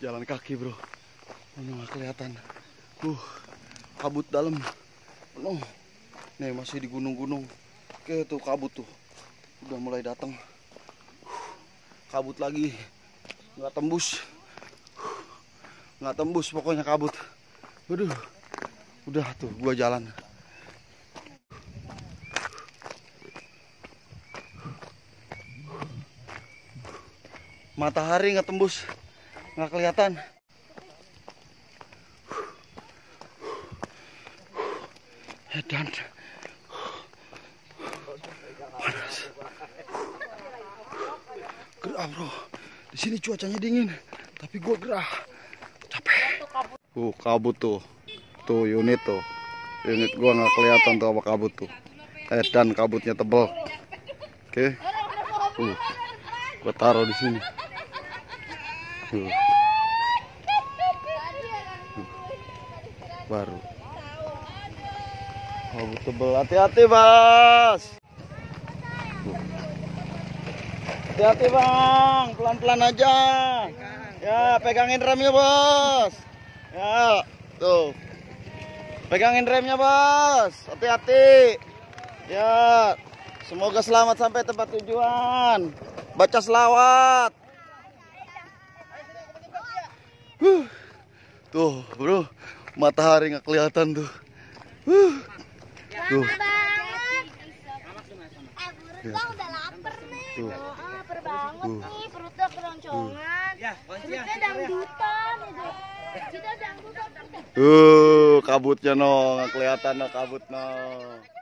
jalan kaki bro. Nggak kelihatan. Kabut dalam. Nih masih di gunung-gunung. Oke tuh kabut tuh. Udah mulai datang. Kabut lagi. Nggak tembus. Nggak tembus pokoknya kabut. Waduh. Udah tuh gua jalan. Matahari nggak tembus. Nggak kelihatan. Dan panas. Gerah bro. Di sini cuacanya dingin, tapi gua gerah. Capek. Kabut tuh. Tuh unit tuh. Unit gua nggak kelihatan tuh apa kabut tuh. Dan kabutnya tebal. Oke. Gua taruh di sini. Baru. Kabut tebal. Hati-hati, Bas. Hati-hati, Bang. Pelan-pelan aja. Ya, pegangin remnya, Bos. Ya, tuh. Pegangin remnya, Bos. Hati-hati. Ya. Semoga selamat sampai tempat tujuan. Baca selawat. Tuh, bro. Matahari nggak kelihatan tuh. Tuh. Udah lapar nih. Tuh. Lapar banget nih, perutnya keroncongan. Perutnya dangdutan itu. Kita dangdutan. Kabutnya no, nggak kelihatan no kabut no.